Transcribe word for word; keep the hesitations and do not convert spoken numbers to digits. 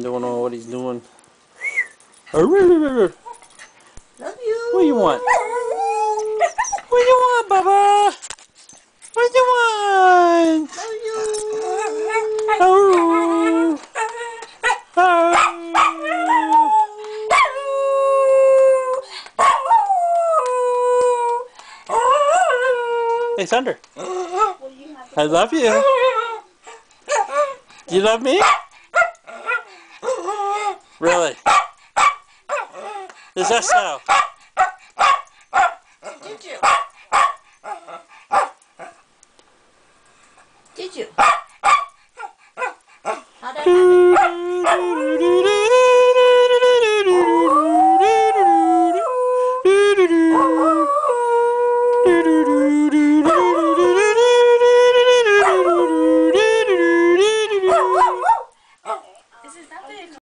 don't know what he's doing. What do Love you. you want? What do you want, Baba? What do you want? Love you. Oh. Oh. Hey, Thunder. I love you. Do you love me? Really? Is that so? Did you? Did you? How'd that happen?